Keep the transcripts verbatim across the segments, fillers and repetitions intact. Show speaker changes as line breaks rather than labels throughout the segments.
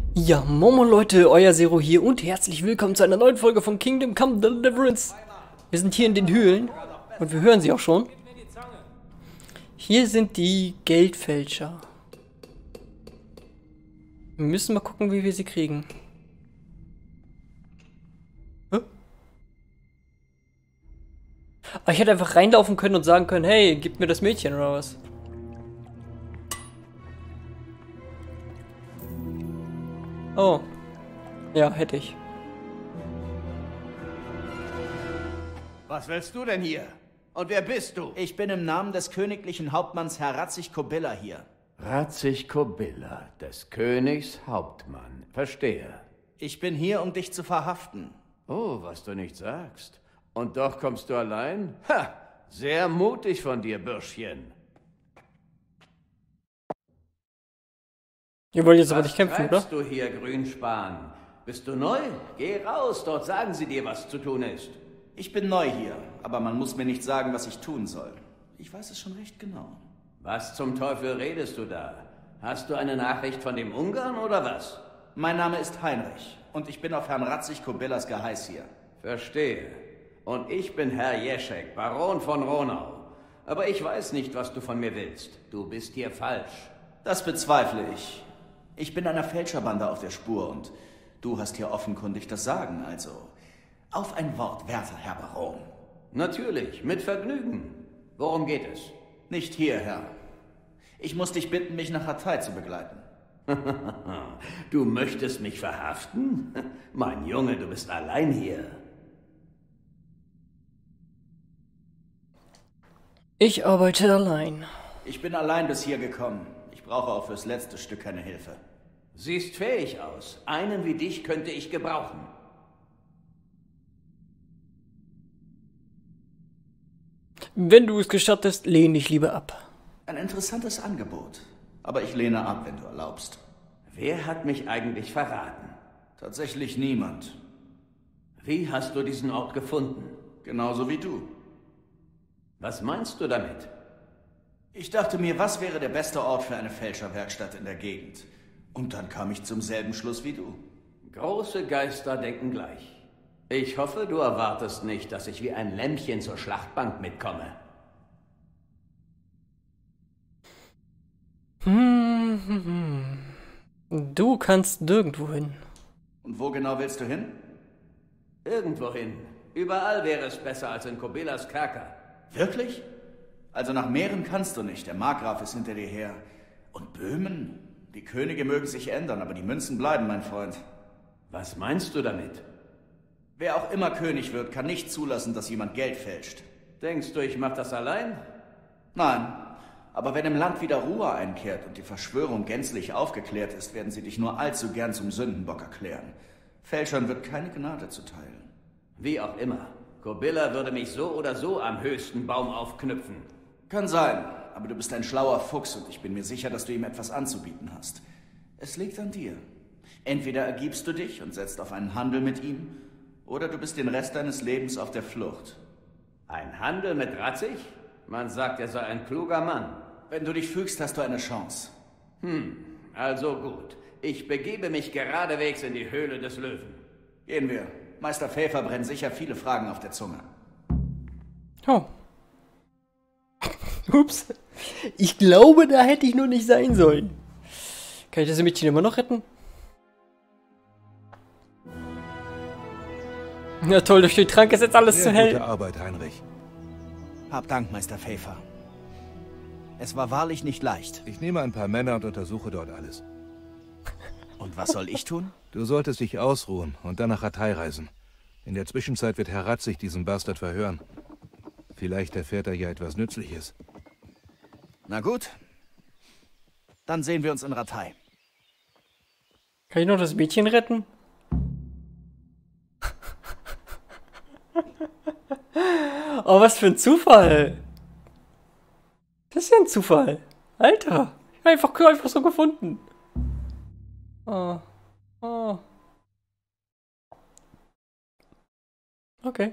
Ja, Momo Leute, euer Zero hier und herzlich willkommen zu einer neuen Folge von Kingdom Come Deliverance. Wir sind hier in den Höhlen und wir hören sie auch schon. Hier sind die Geldfälscher. Wir müssen mal gucken, wie wir sie kriegen. Hä? Aber ich hätte einfach reinlaufen können und sagen können, hey, gib mir das Mädchen oder was? Oh. Ja, hätte ich.
Was willst du denn hier? Und wer bist du?
Ich bin im Namen des königlichen Hauptmanns Herr Ratzig Kobilla hier.
Ratzig Kobilla, des Königs Hauptmann. Verstehe.
Ich bin hier, um dich zu verhaften.
Oh, was du nicht sagst. Und doch kommst du allein? Ha! Sehr mutig von dir, Bürschchen.
Ihr wollt jetzt aber
Was
nicht kämpfen, oder?
treibst du hier, Grünspan? Bist du neu? Geh raus, dort sagen sie dir, was zu tun ist.
Ich bin neu hier, aber man muss mir nicht sagen, was ich tun soll. Ich weiß es schon recht genau.
Was zum Teufel redest du da? Hast du eine Nachricht von dem Ungarn oder was?
Mein Name ist Heinrich und ich bin auf Herrn Ratzig Kobillas Geheiß hier.
Verstehe. Und ich bin Herr Jeschek, Baron von Ronau. Aber ich weiß nicht, was du von mir willst. Du bist hier falsch.
Das bezweifle ich. Ich bin einer Fälscherbande auf der Spur und du hast hier offenkundig das Sagen, also auf ein Wort, werter Herr Baron.
Natürlich, mit Vergnügen. Worum geht es?
Nicht hier, Herr. Ich muss dich bitten, mich nach Hatay zu begleiten.
Du möchtest mich verhaften? Mein Junge, du bist allein hier.
Ich arbeite allein.
Ich bin allein bis hier gekommen. Ich brauche auch fürs letzte Stück keine Hilfe.
Siehst fähig aus. Einen wie dich könnte ich gebrauchen.
Wenn du es gestattest, lehne ich lieber ab.
Ein interessantes Angebot. Aber ich lehne ab, wenn du erlaubst.
Wer hat mich eigentlich verraten?
Tatsächlich niemand.
Wie hast du diesen Ort gefunden?
Genauso wie du.
Was meinst du damit?
Ich dachte mir, was wäre der beste Ort für eine Fälscherwerkstatt in der Gegend? Und dann kam ich zum selben Schluss wie du.
Große Geister denken gleich. Ich hoffe, du erwartest nicht, dass ich wie ein Lämmchen zur Schlachtbank mitkomme.
Hm, hm, hm. Du kannst nirgendwo hin.
Und wo genau willst du hin?
Irgendwohin. Überall wäre es besser als in Kobillas Kerker.
Wirklich? Also nach Mähren kannst du nicht. Der Markgraf ist hinter dir her. Und Böhmen? Die Könige mögen sich ändern, aber die Münzen bleiben, mein Freund.
Was meinst du damit?
Wer auch immer König wird, kann nicht zulassen, dass jemand Geld fälscht.
Denkst du, ich mach das allein?
Nein, aber wenn im Land wieder Ruhe einkehrt und die Verschwörung gänzlich aufgeklärt ist, werden sie dich nur allzu gern zum Sündenbock erklären. Fälschern wird keine Gnade zuteil.
Wie auch immer. Kobilla würde mich so oder so am höchsten Baum aufknüpfen.
Kann sein, aber du bist ein schlauer Fuchs und ich bin mir sicher, dass du ihm etwas anzubieten hast. Es liegt an dir. Entweder ergibst du dich und setzt auf einen Handel mit ihm, oder du bist den Rest deines Lebens auf der Flucht.
Ein Handel mit Ratzig? Man sagt, er sei ein kluger Mann.
Wenn du dich fügst, hast du eine Chance.
Hm, also gut. Ich begebe mich geradewegs in die Höhle des Löwen.
Gehen wir. Meister Pfeffer brennt sicher viele Fragen auf der Zunge.
Oh. Ups. Ich glaube, da hätte ich nur nicht sein sollen. Kann ich das Mädchen immer noch retten? Na toll, durch den Trank ist jetzt alles
Sehr
zu hell.
gute Arbeit, Heinrich.
Hab Dank, Meister Pfeffer. Es war wahrlich nicht leicht.
Ich nehme ein paar Männer und untersuche dort alles.
Und was soll ich tun?
Du solltest dich ausruhen und dann nach Hatay reisen. In der Zwischenzeit wird Herr Ratzig diesen Bastard verhören. Vielleicht erfährt er ja etwas Nützliches.
Na gut. Dann sehen wir uns in Ratay.
Kann ich noch das Mädchen retten? Oh, was für ein Zufall. Das ist ja ein Zufall. Alter. Ich hab einfach, einfach so gefunden. Oh. Oh. Okay.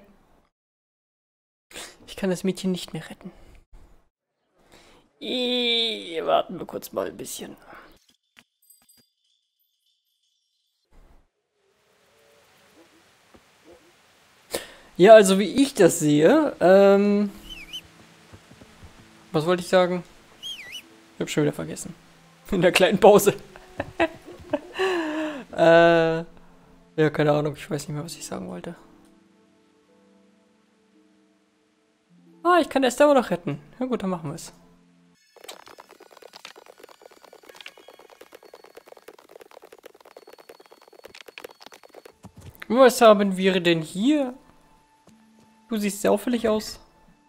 Ich kann das Mädchen nicht mehr retten. I, warten wir kurz mal ein bisschen. Ja, also wie ich das sehe, ähm... was wollte ich sagen? Ich hab schon wieder vergessen. In der kleinen Pause. äh... Ja, keine Ahnung, ich weiß nicht mehr, was ich sagen wollte. Ah, ich kann Esther aber noch retten. Ja gut, dann machen wir es. Was haben wir denn hier? Du siehst sehr auffällig aus.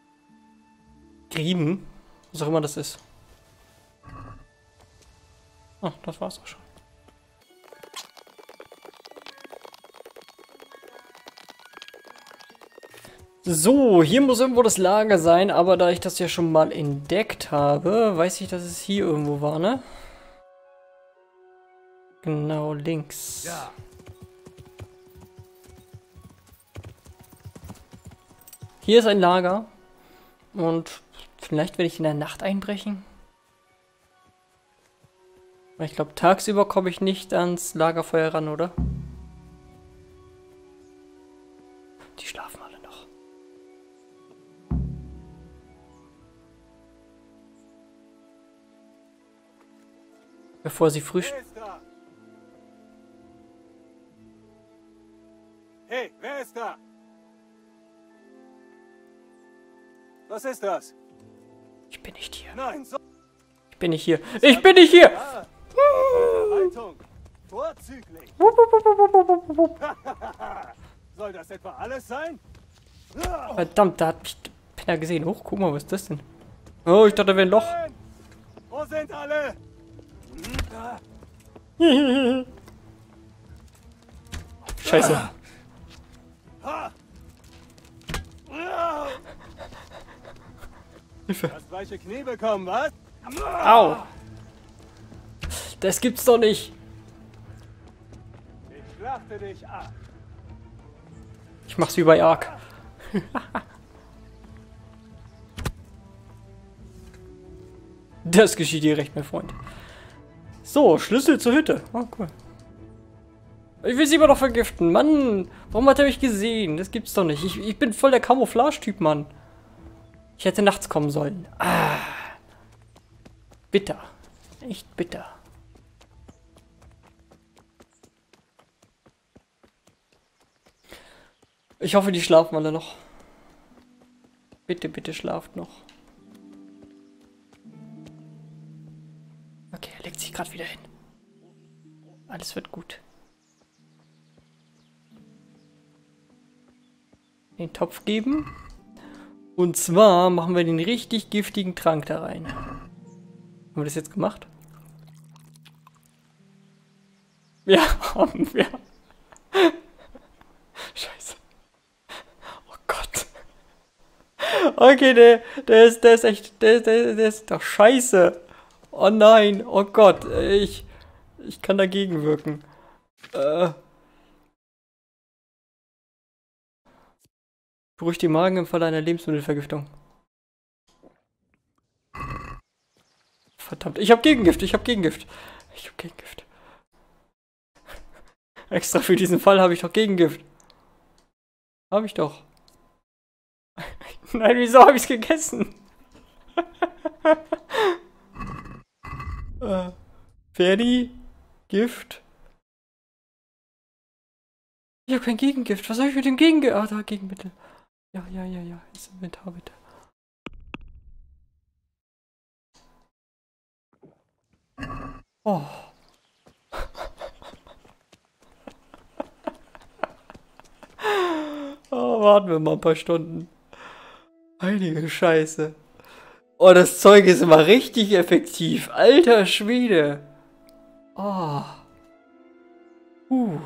Green? Was auch immer das ist. Ah, das war's auch schon. So, hier muss irgendwo das Lager sein, aber da ich das ja schon mal entdeckt habe, weiß ich, dass es hier irgendwo war, ne? Genau, links.
Ja.
Hier ist ein Lager. Und vielleicht werde ich in der Nacht einbrechen. Ich glaube, tagsüber komme ich nicht ans Lagerfeuer ran, oder? Die schlafen alle noch. Bevor sie frühstücken.
Hey, wer ist da? Was ist das?
Ich bin nicht hier.
Nein, so.
Ich bin nicht hier. Ich bin nicht hier!
Ah, Haltung. Vorzüglich. Soll das etwa alles sein?
Verdammt, da hat mich der Penner gesehen. Hoch, guck mal, was ist das denn? Oh, ich dachte, da wäre ein Loch.
Wo sind alle?
Scheiße. Hilfe.
Das weiche Knie bekommen, was?
Au. Das gibt's doch nicht.
Ich schlachte dich ab.
Ich mach's wie bei Ark. Das geschieht dir recht, mein Freund. So, Schlüssel zur Hütte. Oh, cool. Ich will sie immer noch vergiften. Mann, warum hat er mich gesehen? Das gibt's doch nicht. Ich, ich bin voll der Camouflage-Typ, Mann. Ich hätte nachts kommen sollen. Ah. Bitter. Echt bitter. Ich hoffe, die schlafen alle noch. Bitte, bitte schlaft noch. Okay, er legt sich gerade wieder hin. Alles wird gut. Den Topf geben. Und zwar machen wir den richtig giftigen Trank da rein. Haben wir das jetzt gemacht? Ja, haben wir. Scheiße. Oh Gott. Okay, der, der ist, der ist echt, der, der, der ist doch scheiße. Oh nein, oh Gott, ich, ich kann dagegen wirken. Äh. Beruhigt den Magen im Falle einer Lebensmittelvergiftung. Verdammt, ich hab Gegengift, ich hab Gegengift. Ich hab Gegengift. Extra für diesen Fall habe ich doch Gegengift. Habe ich doch. Nein, wieso habe ich es gegessen? äh, Ferdi? Gift? Ich habe kein Gegengift. Was soll ich mit dem Gegengift? Ah, da, Gegenmittel. Ja, ja, ja, ja. Ins Inventar, bitte. Oh. Oh, warten wir mal ein paar Stunden. Heilige Scheiße. Oh, das Zeug ist immer richtig effektiv. Alter Schwede. Oh. Uh.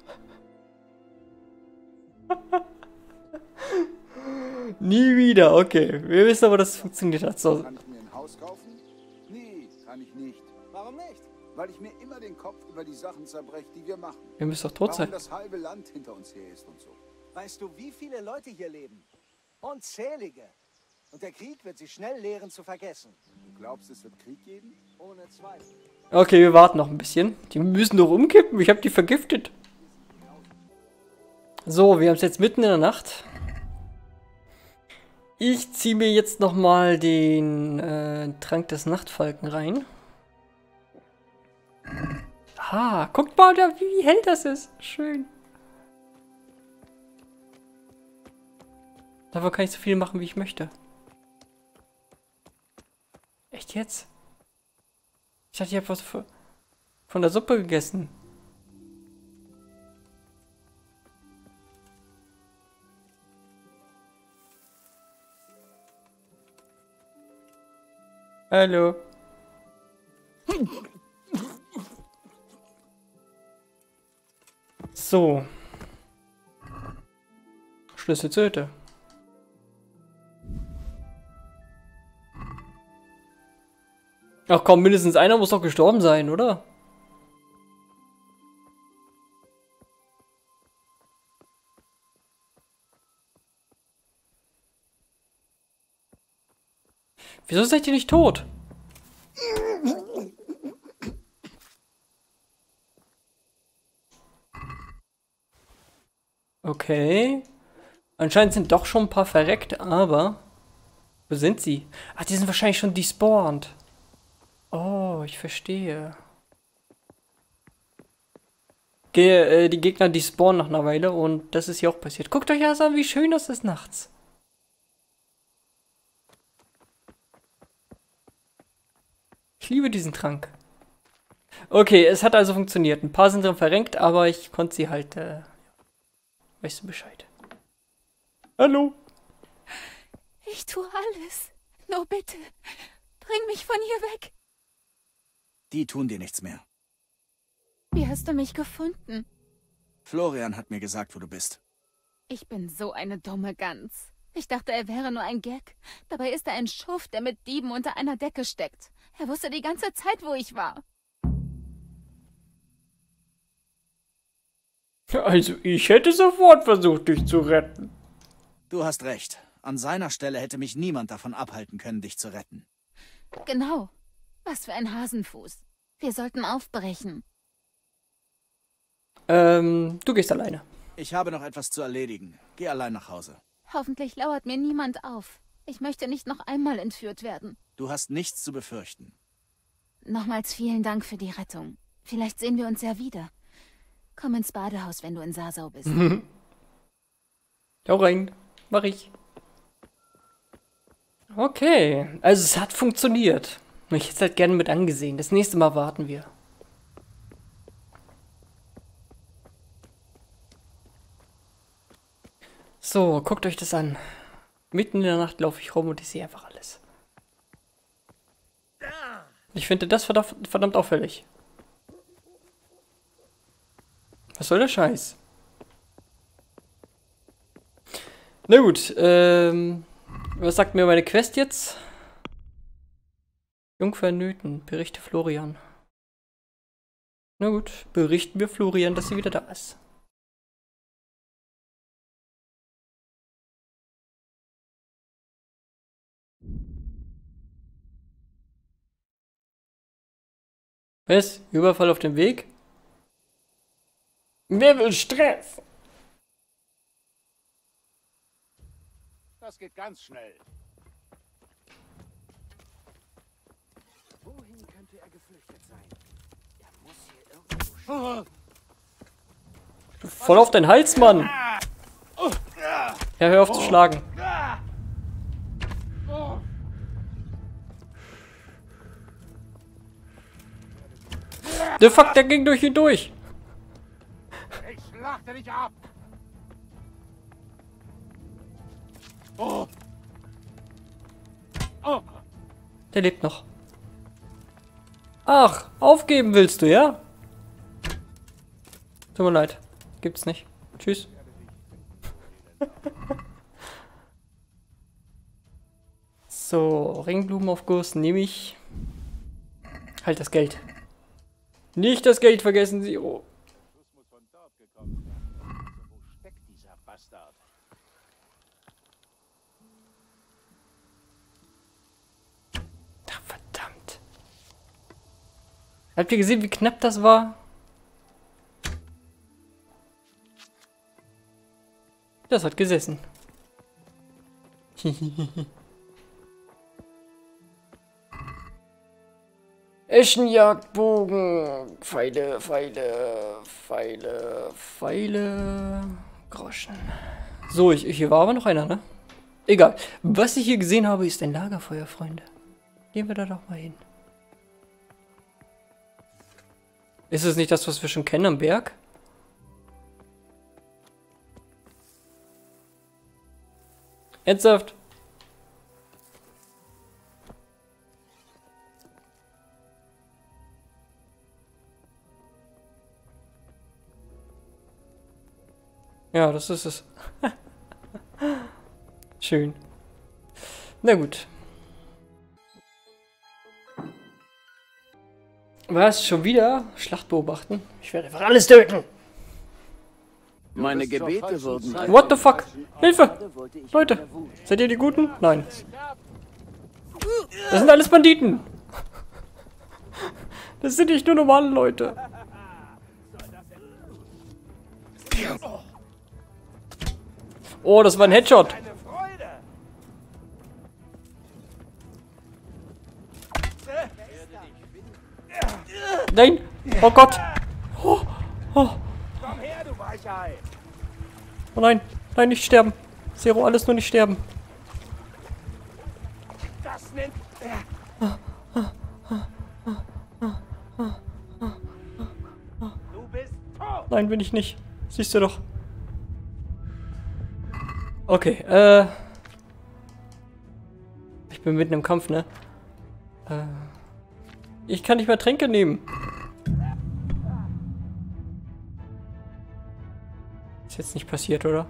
Nie wieder, okay. Wir wissen aber, dass es funktioniert hat. So.
Kann ich mir ein Haus kaufen? Nee, kann ich nicht.
Warum nicht?
Weil ich mir immer den Kopf über die Sachen zerbreche, die wir machen.
Wir müssen doch tot
Warum
sein.
das halbe Land hinter uns her ist und so.
Weißt du, wie viele Leute hier leben? Unzählige. Und der Krieg wird sie schnell lehren zu vergessen.
Du glaubst, es wird Krieg geben?
Ohne Zweifel.
Okay, wir warten noch ein bisschen. Die müssen doch umkippen. Ich habe die vergiftet. So, wir haben es jetzt mitten in der Nacht. Ich ziehe mir jetzt nochmal den äh, Trank des Nachtfalken rein. Ah, guckt mal, wie hell das ist. Schön. Davon kann ich so viel machen, wie ich möchte. Echt jetzt? Ich dachte, ich habe was von der Suppe gegessen. Hallo. So. Schlüssel zur Hütte. Ach komm, mindestens einer muss doch gestorben sein, oder? Wieso seid ihr nicht tot? Okay. Anscheinend sind doch schon ein paar verreckt, aber... Wo sind sie? Ach, die sind wahrscheinlich schon despawned. Oh, ich verstehe. Ge äh, die Gegner despawnen nach einer Weile und das ist hier auch passiert. Guckt euch das an, wie schön das ist nachts. Ich liebe diesen Trank. Okay, es hat also funktioniert. Ein paar sind drin verrenkt, aber ich konnte sie halt... Äh, weißt du Bescheid. Hallo.
Ich tue alles. Nur bitte, bring mich von hier weg.
Die tun dir nichts mehr.
Wie hast du mich gefunden?
Florian hat mir gesagt, wo du bist.
Ich bin so eine dumme Gans. Ich dachte, er wäre nur ein Gag. Dabei ist er ein Schuft, der mit Dieben unter einer Decke steckt. Er wusste die ganze Zeit, wo ich war.
Also, ich hätte sofort versucht, dich zu retten.
Du hast recht. An seiner Stelle hätte mich niemand davon abhalten können, dich zu retten.
Genau. Was für ein Hasenfuß. Wir sollten aufbrechen.
Ähm, du gehst alleine.
Ich habe noch etwas zu erledigen. Geh allein nach Hause.
Hoffentlich lauert mir niemand auf. Ich möchte nicht noch einmal entführt werden.
Du hast nichts zu befürchten.
Nochmals vielen Dank für die Rettung. Vielleicht sehen wir uns ja wieder. Komm ins Badehaus, wenn du in Sasau bist.
Hau rein. Mach ich. Okay. Also es hat funktioniert. Ich hätte es halt gerne mit angesehen. Das nächste Mal warten wir. So, guckt euch das an. Mitten in der Nacht laufe ich rum und ich sehe einfach alles. Ich finde das verdammt, verdammt auffällig. Was soll der Scheiß? Na gut, ähm... was sagt mir meine Quest jetzt? Jungfer Nöten, berichte Florian. Na gut, berichten wir Florian, dass sie wieder da ist. Was? Überfall auf dem Weg? Wer will Stress?
Das geht ganz schnell.
Wohin könnte er geflüchtet sein? Er muss hier irgendwo...
Voll auf deinen Hals, Mann! Ja, hör auf zu schlagen. Der Fuck, der ging durch ihn durch.
Ich schlachte dich ab. Oh. Oh.
Der lebt noch. Ach, aufgeben willst du, ja? Tut mir leid. Gibt's nicht. Tschüss. So, Ringblumenaufguss nehme ich. Halt das Geld. Nicht das Geld vergessen, Zero.
Das muss von dort gekommen sein. Wo steckt dieser Bastard?
Ach, verdammt. Habt ihr gesehen, wie knapp das war? Das hat gesessen. Eschenjagdbogen. Pfeile, Pfeile, Pfeile, Pfeile. Groschen. So, ich, hier war aber noch einer, ne? Egal. Was ich hier gesehen habe, ist ein Lagerfeuer, Freunde. Gehen wir da doch mal hin. Ist es nicht das, was wir schon kennen am Berg? Ernsthaft? Ja, das ist es. Schön. Na gut. Was? Schon wieder? Schlacht beobachten? Ich werde einfach alles töten.
Meine Gebete wurden...
What the fuck? Hilfe! Leute, seid ihr die Guten? Nein. Das sind alles Banditen. Das sind nicht nur normale Leute. Oh, das war ein Headshot. Nein! Oh Gott! Oh, oh. Oh nein! Nein, nicht sterben! Zero, alles nur nicht sterben! Nein, bin ich nicht. Siehst du doch. Okay, äh... ich bin mitten im Kampf, ne? Äh... Ich kann nicht mehr Tränke nehmen. Ist jetzt nicht passiert, oder?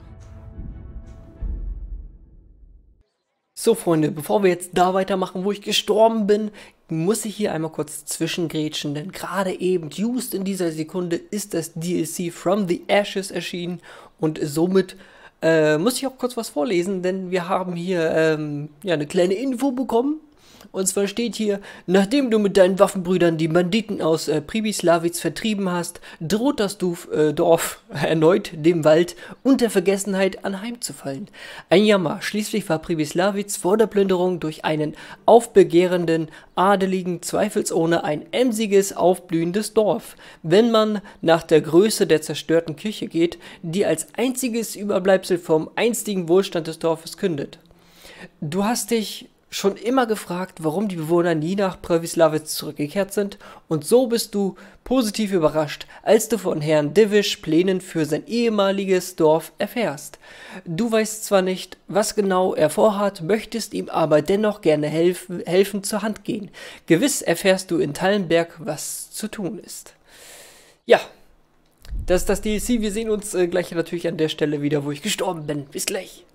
So, Freunde, bevor wir jetzt da weitermachen, wo ich gestorben bin, muss ich hier einmal kurz zwischengrätschen, denn gerade eben, just in dieser Sekunde, ist das D L C From the Ashes erschienen und somit äh, muss ich auch kurz was vorlesen, denn wir haben hier ähm, ja, eine kleine Info bekommen. Und zwar steht hier, nachdem du mit deinen Waffenbrüdern die Banditen aus äh, Pribyslavitz vertrieben hast, droht das Dorf, äh, Dorf erneut dem Wald und der Vergessenheit anheimzufallen. Ein Jammer, schließlich war Pribyslavitz vor der Plünderung durch einen aufbegehrenden Adeligen zweifelsohne ein emsiges, aufblühendes Dorf. Wenn man nach der Größe der zerstörten Kirche geht, die als einziges Überbleibsel vom einstigen Wohlstand des Dorfes kündet. Du hast dich schon immer gefragt, warum die Bewohner nie nach Pribyslavitz zurückgekehrt sind, und so bist du positiv überrascht, als du von Herrn Divish Plänen für sein ehemaliges Dorf erfährst. Du weißt zwar nicht, was genau er vorhat, möchtest ihm aber dennoch gerne helfen, helfen zur Hand gehen. Gewiss erfährst du in Tallenberg, was zu tun ist. Ja, das ist das D L C. Wir sehen uns äh, gleich natürlich an der Stelle wieder, wo ich gestorben bin. Bis gleich.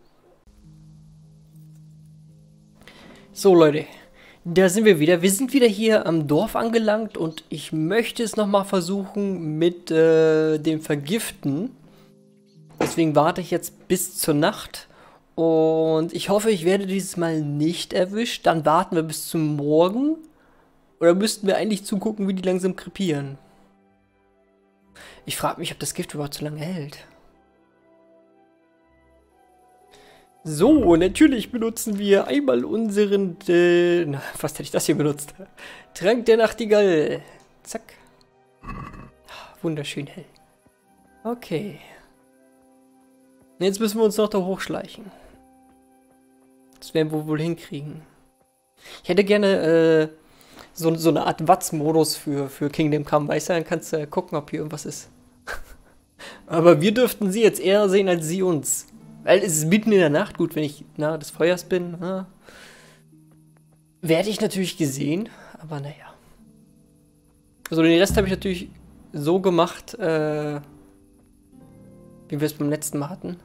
So, Leute, da sind wir wieder. Wir sind wieder hier am Dorf angelangt und ich möchte es nochmal versuchen mit äh, dem Vergiften. Deswegen warte ich jetzt bis zur Nacht und ich hoffe, ich werde dieses Mal nicht erwischt. Dann warten wir bis zum Morgen. Oder müssten wir eigentlich zugucken, wie die langsam krepieren? Ich frage mich, ob das Gift überhaupt so lange hält. So, natürlich benutzen wir einmal unseren, äh, na, fast hätte ich das hier benutzt. Trank der Nachtigall. Zack. Wunderschön hell. Okay. Jetzt müssen wir uns noch da hochschleichen. Das werden wir wohl hinkriegen. Ich hätte gerne, äh, so, so eine Art Watz-Modus für, für Kingdom Come, weißt du? Dann kannst du äh, gucken, ob hier irgendwas ist. Aber wir dürften sie jetzt eher sehen als sie uns. Weil es ist mitten in der Nacht, gut, wenn ich nahe des Feuers bin, na, werde ich natürlich gesehen, aber naja. Also den Rest habe ich natürlich so gemacht, äh, wie wir es beim letzten Mal hatten.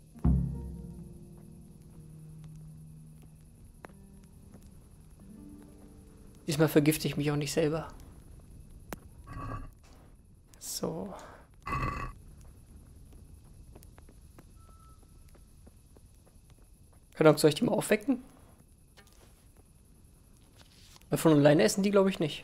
Diesmal vergifte ich mich auch nicht selber. So. Keine Ahnung, soll ich die mal aufwecken? Weil von alleine essen die, glaube ich, nicht.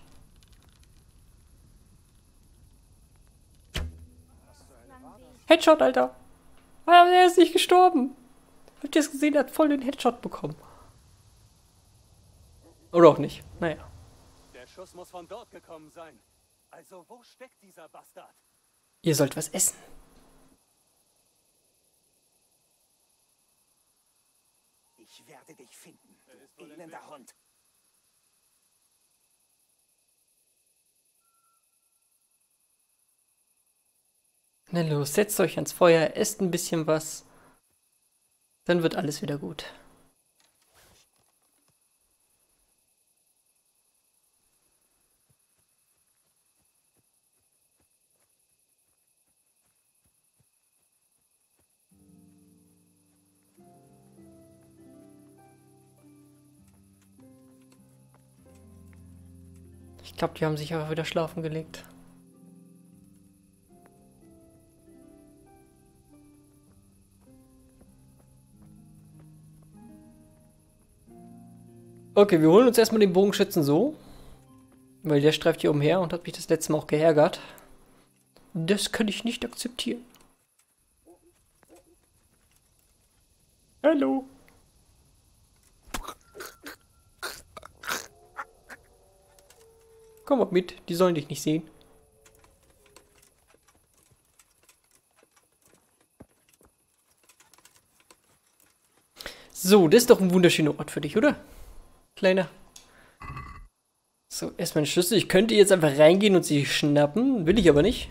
Headshot, Alter! Ah, er ist nicht gestorben! Habt ihr es gesehen? Er hat voll den Headshot bekommen. Oder auch nicht. Naja.
Der Schuss muss von dort gekommen sein. Also wo steckt dieser Bastard?
Ihr sollt was essen.
Ich werde dich finden, du elender Hund.
Na los, setzt euch ans Feuer, esst ein bisschen was. Dann wird alles wieder gut. Ich glaube, die haben sich auch wieder schlafen gelegt. Okay, wir holen uns erstmal den Bogenschützen so. Weil der streift hier umher und hat mich das letzte Mal auch geärgert. Das kann ich nicht akzeptieren. Hallo. Komm mal mit, die sollen dich nicht sehen. So, das ist doch ein wunderschöner Ort für dich, oder? Kleiner. So, erstmal ein Schlüssel. Ich könnte jetzt einfach reingehen und sie schnappen. Will ich aber nicht.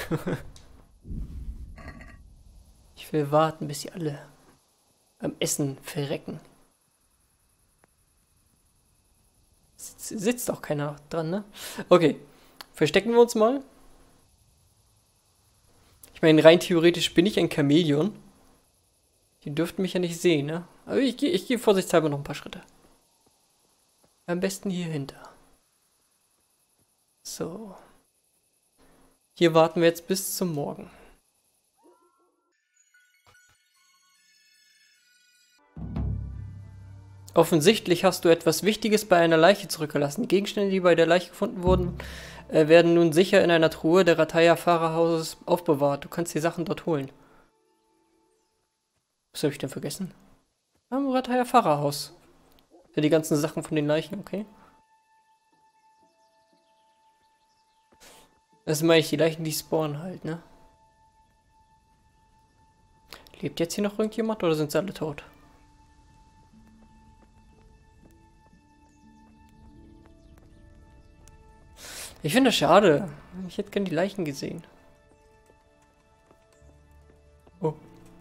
Ich will warten, bis sie alle am Essen verrecken. Sitz, sitzt auch keiner dran, ne? Okay. Verstecken wir uns mal. Ich meine, rein theoretisch bin ich ein Chamäleon. Die dürften mich ja nicht sehen, ne? Aber ich gehe ich geh vorsichtshalber noch ein paar Schritte. Am besten hier hinter. So. Hier warten wir jetzt bis zum Morgen. Offensichtlich hast du etwas Wichtiges bei einer Leiche zurückgelassen. Die Gegenstände, die bei der Leiche gefunden wurden, äh, werden nun sicher in einer Truhe der Rataya-Fahrerhauses aufbewahrt. Du kannst die Sachen dort holen. Was habe ich denn vergessen? Am Rataya-Fahrerhaus. Ja, die ganzen Sachen von den Leichen, okay. Das meine ich, die Leichen, die spawnen halt, ne? Lebt jetzt hier noch irgendjemand oder sind sie alle tot? Ich finde das schade. Ich hätte gern die Leichen gesehen. Oh.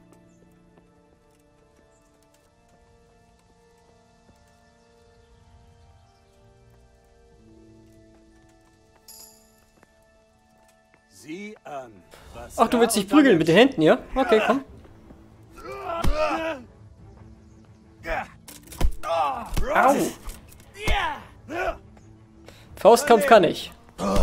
Sieh an. Was
Ach, du willst
da
dich prügeln mit den
unterwegs-
Händen, ja? Okay, komm. Au! Faustkampf kann ich.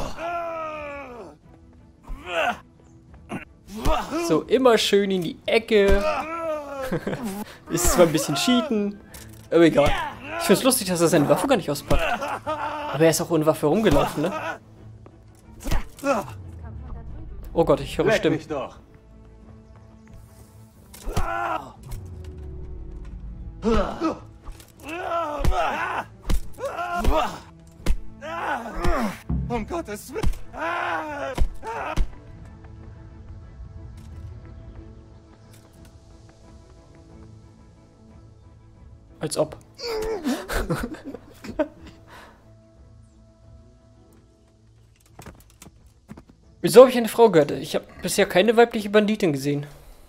So, immer schön in die Ecke. Ist zwar ein bisschen cheaten, aber egal. Ich find's lustig, dass er seine Waffe gar nicht auspackt. Aber er ist auch ohne Waffe rumgelaufen, ne? Oh Gott, ich höre
Leck
Stimmen.
mich doch. Um Gottes Willen.
Als ob. Wieso habe ich eine Frau gehört? Ich habe bisher keine weibliche Banditin gesehen.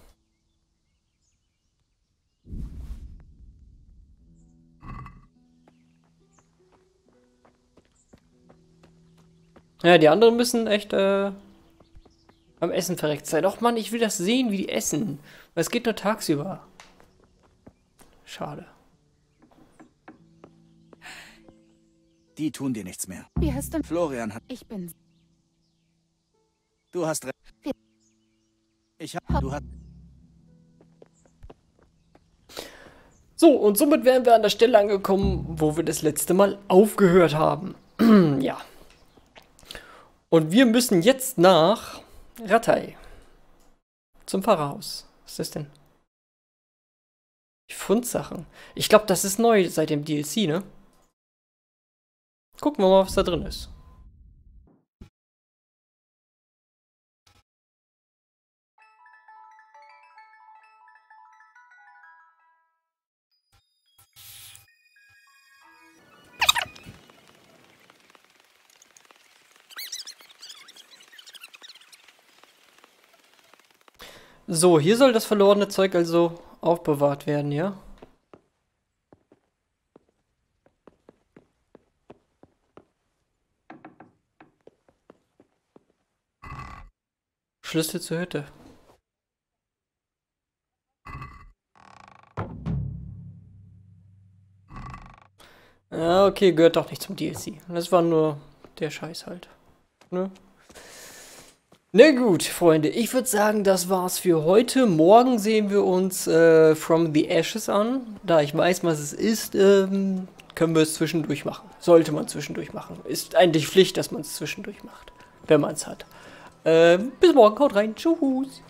Ja, die anderen müssen echt äh, am Essen verreckt sein. Och Mann, ich will das sehen, wie die essen. Weil es geht nur tagsüber. Schade.
Die tun dir nichts mehr.
Wie hast du...
Florian hat...
Ich bin...
Du hast recht. Ich hab... Du hast...
So, und somit wären wir an der Stelle angekommen, wo wir das letzte Mal aufgehört haben. Ja. Und wir müssen jetzt nach Rattay. Zum Pfarrerhaus. Was ist das denn? Fundsachen. Ich glaube, das ist neu seit dem D L C, ne? Gucken wir mal, was da drin ist. So, hier soll das verlorene Zeug also aufbewahrt werden, ja? Schlüssel zur Hütte. Ja, okay, gehört doch nicht zum D L C. Das war nur der Scheiß halt. Ne? Na gut, Freunde, ich würde sagen, das war's für heute. Morgen sehen wir uns äh, From the Ashes an. Da ich weiß, was es ist, ähm, können wir es zwischendurch machen. Sollte man zwischendurch machen. Ist eigentlich Pflicht, dass man es zwischendurch macht, wenn man es hat. Ähm, bis morgen, haut rein, tschüss.